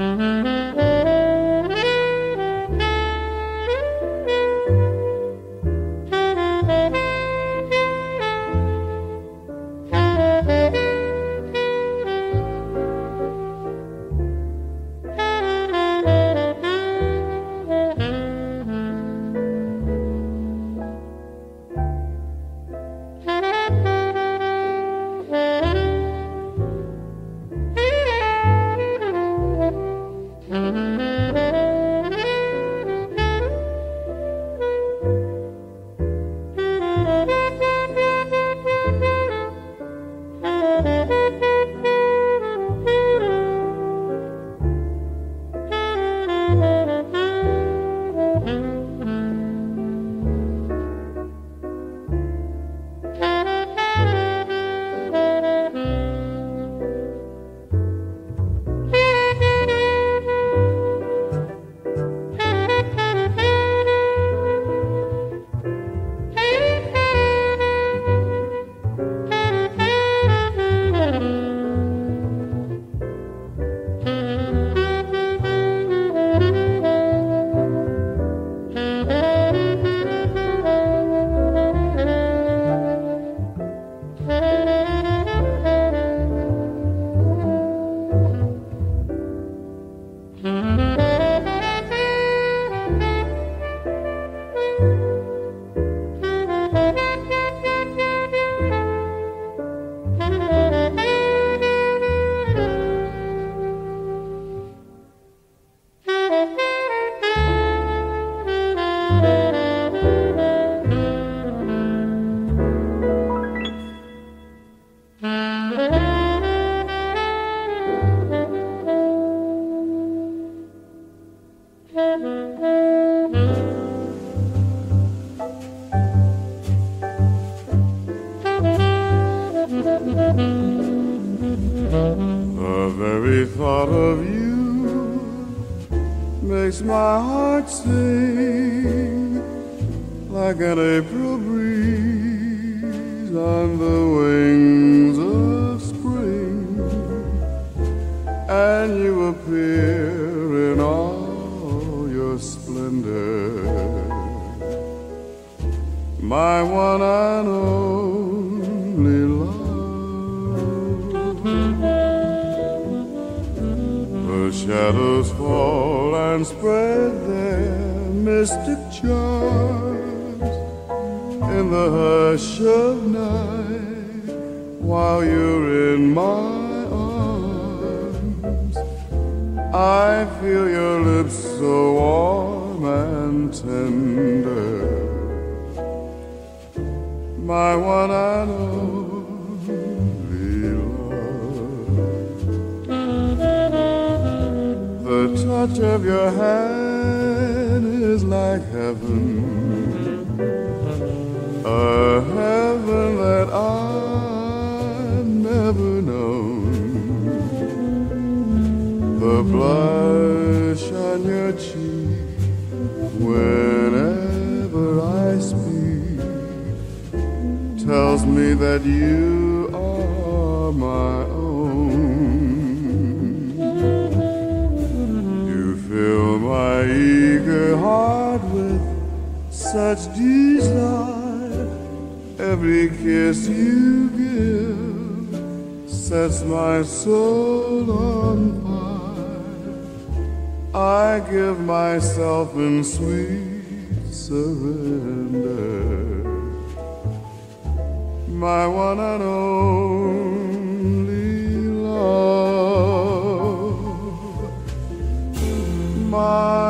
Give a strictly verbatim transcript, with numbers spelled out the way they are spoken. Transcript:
The very thought of you makes my heart sing like an April breeze on the wings of spring, and you appear in all your splendor, my one and only love. The shadows fall and spread their mystic charms in the hush of night while you're in my arms. I feel your lips so warm and tender, my one and only love. The touch of your hand is like heaven, a heaven that I've never known. The blush on your cheek whenever I speak tells me that you are my own. You fill my eager heart with such desire. Every kiss you give sets my soul on fire. I give myself in sweet surrender, my one and only love, my